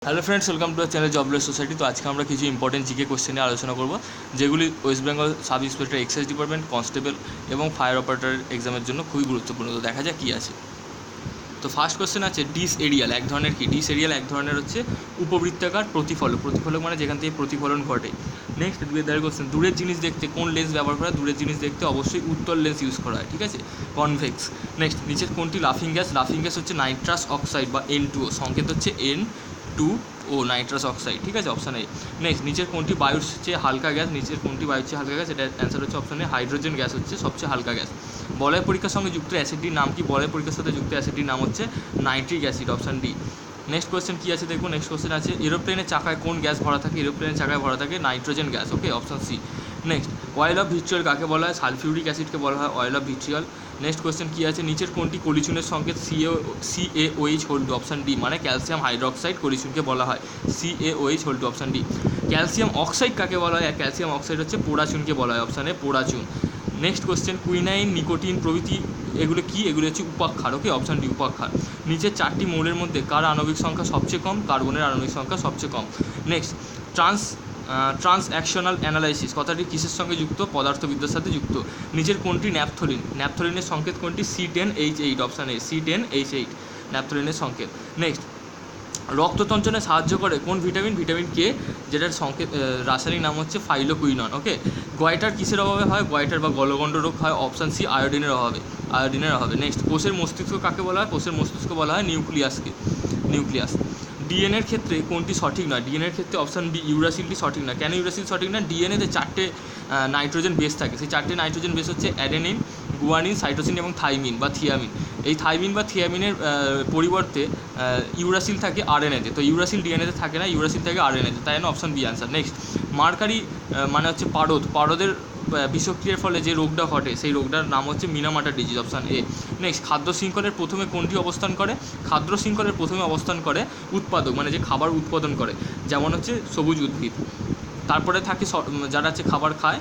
Hello friends, welcome to channel Jobless Society. তো আজকে আমরা কিছু ইম্পর্টেন্ট জিকে কোশ্চেন নিয়ে আলোচনা করব, যেগুলি West Bengal sub inspector excise department, constable এবং ফায়ার অপারেটর এক্সামের জন্য খুবই গুরুত্বপূর্ণ। তো দেখা যাক কী আছে। তো ফার্স্ট কোশ্চেন আছে ডিস এরিয়াল এক ধরনের কি? ডিস এরিয়াল এক ধরনের হচ্ছে উপবৃত্তাকার প্রতিফলক। প্রতিফলক মানে যেখান থেকে প্রতিফলন ঘটে। নেক্সট দুয়ের কোশ্চেন, দূরের জিনিস দেখতে কোন লেন্স ব্যবহার করা হয়? দূরের জিনিস দেখতে অবশ্যই উত্তল লেন্স ইউজ করা হয়, ঠিক আছে, কনভেক্স। নেক্সট নিচের কোনটি লাফিং গ্যাস? লাফিং গ্যাস হচ্ছে নাইট্রাস অক্সাইড বা N2O, সংকেত হচ্ছে N2O, নাইট্রাস অক্সাইড, ঠিক আছে, অপশান এ। নেক্সট নিচের কোনটি বায়ুর চেয়ে হালকা গ্যাস? নিচের কোনটি বায়ুর চেয়ে হালকা গ্যাস? এটা অ্যান্সার হচ্ছে অপশান এ, হাইড্রোজেন গ্যাস হচ্ছে সবচেয়ে হালকা গ্যাস। বলয় পরীক্ষার সঙ্গে যুক্ত অ্যাসিডটির নাম কি? বলয় পরীক্ষার সাথে যুক্ত অ্যাসিডটির নাম হচ্ছে nitric acid, option D. Next question কী আছে দেখুন। নেক্সট কোয়েশ্চেন আছে এরোপ্লেনের চাকায় কোন গ্যাস ভরা থাকে? এরোপ্লেনের চাকায় ভরা থাকে nitrogen gas, okay, option C. Next oil of vitriol কাকে বলা হয়? সালফিউরিক অ্যাসিডকে বলা হয় oil of vitriol. Next question কী আছে, নিচের কোনটি কলিচুনের সংকেত? CaOH whole two, option D, মানে ক্যালসিয়াম হাইড্রোক্সাইড কলিচুনকে বলা হয় CaOH whole two, option D. Calcium oxide কাকে বলা হয়? ক্যালসিয়াম অক্সাইড হচ্ছে পোড়াচুনকে বলা হয়, অপশান এ, পোড়াচুন। নেক্সট কোয়েশ্চেন কুইনাইন, নিকোটিন প্রভৃতি এগুলো কি? এগুলো হচ্ছে উপাক্ষার, ওকে, অপশান ডি, উপাক্ষার। নিচের চারটি মৌলের মধ্যে কার আণবিক সংখ্যা সবচেয়ে কম? কার্বনের আণবিক সংখ্যা সবচেয়ে কম। নেক্সট ট্রান্সঅ্যাকশনাল অ্যানালাইসিস কথাটি কিসের সঙ্গে যুক্ত? পদার্থবিদ্যার সাথে যুক্ত। নিচের কোনটি ন্যাপথলিন? ন্যাপথলিনের সংকেত কোনটি? C10H8, অপশান এ, C10H8 ন্যাপথলিনের সংকেত। নেক্সট রক্ততঞ্চনে সাহায্য করে কোন ভিটামিন? ভিটামিন কে, যেটার সংকেত রাসায়নিক নাম হচ্ছে ফাইলোকুইনন, ওকে। গয়টার কিসের অভাবে হয়? গয়টার বা গলগণ্ড রোগ হয়, অপশান সি, আয়োডিনের অভাবে, আয়োডিনের অভাবে। নেক্সট কোষের মস্তিষ্ক কাকে বলা হয়? কোষের মস্তিষ্ক বলা হয় নিউক্লিয়াসকে, নিউক্লিয়াস। ডিএনএর ক্ষেত্রে কোনটি সঠিক নয়? ডিএনএর ক্ষেত্রে অপশান বি, ইউরাসিলটি সঠিক নয়। কেন ইউরাসিল সঠিক নয়? ডিএনএতে চারটে নাইট্রোজেন বেস থাকে, সেই চারটে নাইট্রোজেন বেস হচ্ছে অ্যাডেনিন, গুয়ানিন, সাইটোসিন এবং থাইমিন বা থিয়ামিন। এই থাইমিন বা থিয়ামিনের পরিবর্তে ইউরাসিল থাকে আরএনএতে, তো ইউরাসিল ডিএনএতে থাকে না, ইউরাসিল থাকে আরএনএতে, তাই জন্য option B answer. Next mercury মানে হচ্ছে পারদ, পারদের বিষক্রিয়ার ফলে যে রোগটা ঘটে সেই রোগটার নাম হচ্ছে Minamata disease, option A. Next খাদ্য শৃঙ্খলের প্রথমে কোনটি অবস্থান করে? খাদ্য শৃঙ্খলের প্রথমে অবস্থান করে উৎপাদক, মানে যে খাবার উৎপাদন করে, যেমন হচ্ছে সবুজ উদ্ভিদ। তারপরে থাকে যারা হচ্ছে খাবার খায়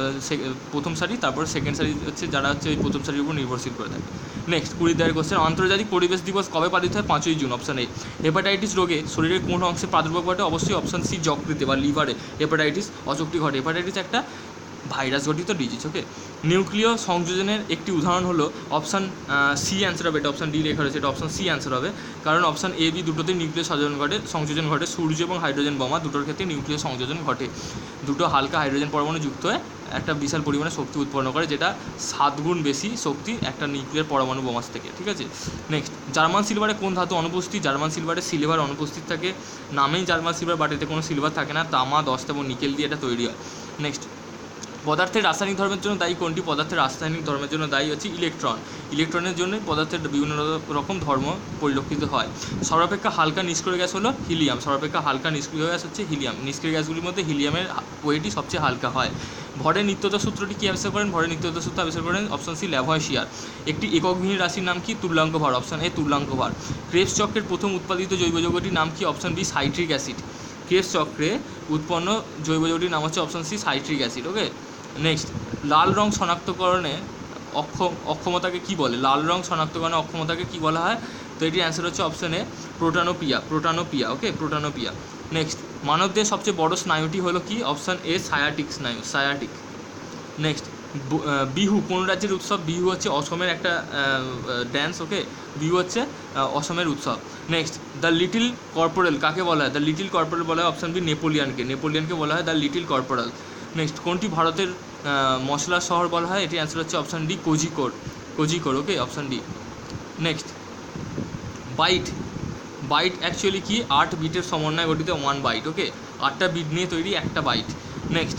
প্রথম সারি, তারপরে সেকেন্ড সারি হচ্ছে যারা হচ্ছে ওই প্রথম সারির উপর নির্ভরশীল করে থাকে। নেক্সট 20 কোশ্চেন, আন্তর্জাতিক পরিবেশ দিবস কবে পালিত হয়? 5ই জুন, অপশান এ। হেপাটাইটিস রোগে শরীরের কোন অংশে প্রাদুর্ভাব ঘটে? অবশ্যই অপশান সি, যকৃতে বা লিভারে হেপাটাইটিস অচুক্তি ঘটে। হেপাটাইটিস একটা ভাইরাস ঘটিত ডিজিজ, ওকে। নিউক্লিয় সংযোজনের একটি উদাহরণ হলো, অপশান সি অ্যান্সার হবে, এটা অপশান ডি লেখা রয়েছে, এটা অপশান সি অ্যান্সার হবে, কারণ অপশান এ বি দুটোতেই নিউক্লিয় সংযোজন ঘটে। সূর্য এবং হাইড্রোজেন বোমা দুটোর ক্ষেত্রে নিউক্লিয় সংযোজন ঘটে। দুটো হালকা হাইড্রোজেন পরমাণু যুক্ত হয়ে একটা বিশাল পরিমাণে শক্তি উৎপন্ন করে, যেটা 7 গুণ বেশি শক্তি একটা নিউক্লিয়ার পরমাণু বোমাস থেকে, ঠিক আছে। নেক্সট জার্মান সিলভারে কোন ধাতু অনুপস্থিত? জার্মান সিলভারে সিলভার অনুপস্থিত থাকে, নামেই জার্মান সিলভার, বাট এতে কোনো সিলভার থাকে না, তামা, দস্তা এবং নিকেল দিয়ে এটা তৈরি হয়। নেক্সট পদার্থের রাসায়নিক ধর্মের জন্য দায়ী কোনটি? পদার্থের রাসায়নিক ধর্মের জন্য দায়ী হচ্ছে ইলেকট্রন। ইলেকট্রনের জন্যই পদার্থের বিভিন্ন রকম ধর্ম পরিলক্ষিত হয়। সর্বাপেক্ষা হালকা নিষ্ক্রিয় গ্যাস হলো হিলিয়াম, সর্বাপেক্ষা হালকা নিষ্ক্রিয় গ্যাস হচ্ছে হিলিয়াম। নিষ্ক্রিয় গ্যাসগুলির মধ্যে হিলিয়ামের ওয়েটই সবচেয়ে হালকা হয়। ভরের নিত্যতা সূত্রটি কী আবিষ্কার করেন? ভরের নিত্যতা সূত্র আবিষ্কার করেন অপশান সি, ল্যাভয়েশিয়ার। একটি এককবিহীন রাশির নাম কি? তুল্যাঙ্ক ভর, অপশান এ, তুল্যাঙ্ক ভর। ক্রেবস চক্রের প্রথম উৎপাদিত জৈব যৌগটির নাম কি? Option B, citric acid. Krebs চক্রে উৎপন্ন জৈব যৌগটির নাম হচ্ছে option C, citric acid, okay. Next লাল রং শনাক্তকরণে অক্ষমতাকে কী বলে? লাল রং শনাক্তকরণে অক্ষমতাকে কী বলা হয়? তো এটির অ্যান্সার হচ্ছে অপশান এ, প্রোটানোপিয়া, প্রোটানোপিয়া, ওকে, প্রোটানোপিয়া। নেক্সট মানবদেহের সবচেয়ে বড় স্নায়ুটি হলো কি? অপশান এ, সায়াটিক স্নায়ু, সায়াটিক। নেক্সট বিহু কোন রাজ্যের উৎসব? বিহু হচ্ছে অসমের একটা ড্যান্স, ওকে, বিহু হচ্ছে অসমের উৎসব। নেক্সট দ্য লিটিল কর্পোরাল কাকে বলা হয়? দ্য লিটিল কর্পোরাল বলা হয় অপশান বি, নেপোলিয়ানকে, নেপোলিয়ানকে বলা হয় দ্য লিটিল কর্পোরাল। নেক্সট কোনটি ভারতের মশলার শহর বলা হয়? এটির অ্যান্সার হচ্ছে option D, Kozhikode, Kozhikode, okay, option D. Next byte, byte actually কি? 8 বিটের সমন্বয়ে গঠিত 1 বাইট, ওকে, 8টা বিট নিয়ে তৈরি একটা বাইট। নেক্সট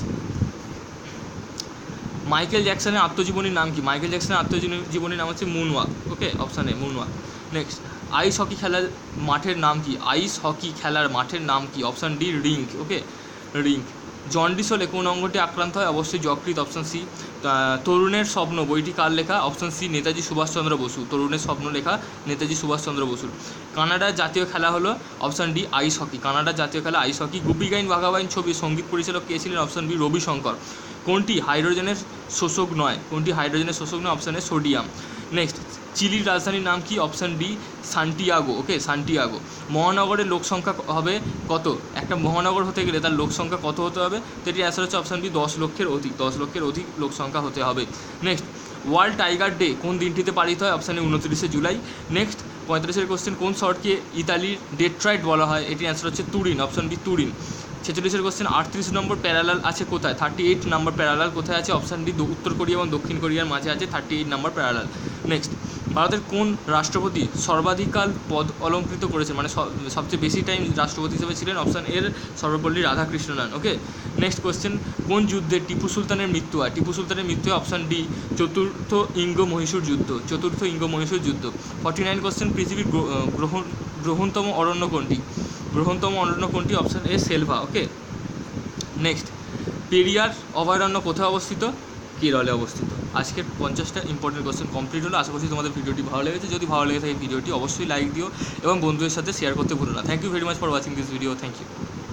মাইকেল জ্যাকসনের আত্মজীবনীর নাম কি? মাইকেল জ্যাকসনের আত্মজীবনীর নাম হচ্ছে moonwalk, okay, option A, moonwalk. Next ice hockey খেলার মাঠের নাম কি? আইস হকি খেলার মাঠের নাম কি? Option D, rink, okay, rink. Jaundice হলে কোন অঙ্গটি আক্রান্ত হয়? অবশ্যই যকৃৎ, অপশান সি। তরুণের স্বপ্ন বইটি কার লেখা? Option C, Netaji Subhas Chandra Bose. তরুণের স্বপ্ন লেখা নেতাজি সুভাষচন্দ্র বসুর। কানাডার জাতীয় খেলা হলো অপশান ডি, আইস হকি। কানাডার জাতীয় খেলা আইস হকি। গুপি গাইন বাঘা বাইন ছবির সঙ্গীত পরিচালক কে ছিলেন? Option B, Ravi Shankar. কোনটি হাইড্রোজেনের শোষক নয়? কোনটি হাইড্রোজেনের শোষক নয়? Option A, sodium. নেক্সট চিলির রাজধানীর নাম কি? Option D Santiago. Okay, Santiago. মহানগরের লোক সংখ্যা হবে কত? একটা মহানগর হতে গেলে তার লোক সংখ্যা কত হতে হবে? তো এটি অ্যান্সার হচ্ছে অপশান ডি 10 লক্ষের অধিক। 10 লক্ষের অধিক লোক সংখ্যা হতে হবে। নেক্সট, ওয়ার্ল্ড টাইগার ডে কোন দিনটিতে পালিত হয়? অপশান এ 29শে জুলাই। নেক্সট, 35 কোশ্চেন, কোন শহরকে ইতালির ডেট্রয়েট বলা হয়? এটির অ্যান্সার হচ্ছে Turin. Option D Turin. 46 question, 38 number parallel আছে কোথায়? 38 নম্বর প্যারালাল কোথায় আছে? অপশান ডি উত্তর কোরিয়া এবং দক্ষিণ কোরিয়ার মাঝে আছে 38 নম্বর প্যারালাল। নেক্সট, ভারতের কোন রাষ্ট্রপতি সর্বাধিককাল পদ অলঙ্কৃত করেছেন, মানে সবচেয়ে বেশি টাইম রাষ্ট্রপতি হিসেবে ছিলেন? অপশান এর Sarvepalli Radhakrishnan. Okay, next question, কোন যুদ্ধে টিপু সুলতানের মৃত্যু হয়? টিপু সুলতানের মৃত্যু হয় অপশান ডি চতুর্থ ইঙ্গ মহীশূর যুদ্ধ। চতুর্থ ইঙ্গ মহীশূর যুদ্ধ। 49 কোশ্চেন, পৃথিবীর গ্রহণতম অরণ্য কোনটি? গ্রহণতম অরণ্য কোনটি? Option A Selva. Okay, next, Periyar অভয়ারণ্য কোথায় অবস্থিত? কেরলে অবস্থিত। আজকের 50টা ইম্পর্টেন্ট কোশ্চেন কমপ্লিট হলো। আশা করছি তোমাদের ভিডিওটি ভালো লেগেছে। যদি ভালো লেগে থাকে ভিডিওটি অবশ্যই লাইক দিও এবং বন্ধুদের সাথে শেয়ার করতে ভুলো না। Thank you very much for watching this video. Thank you.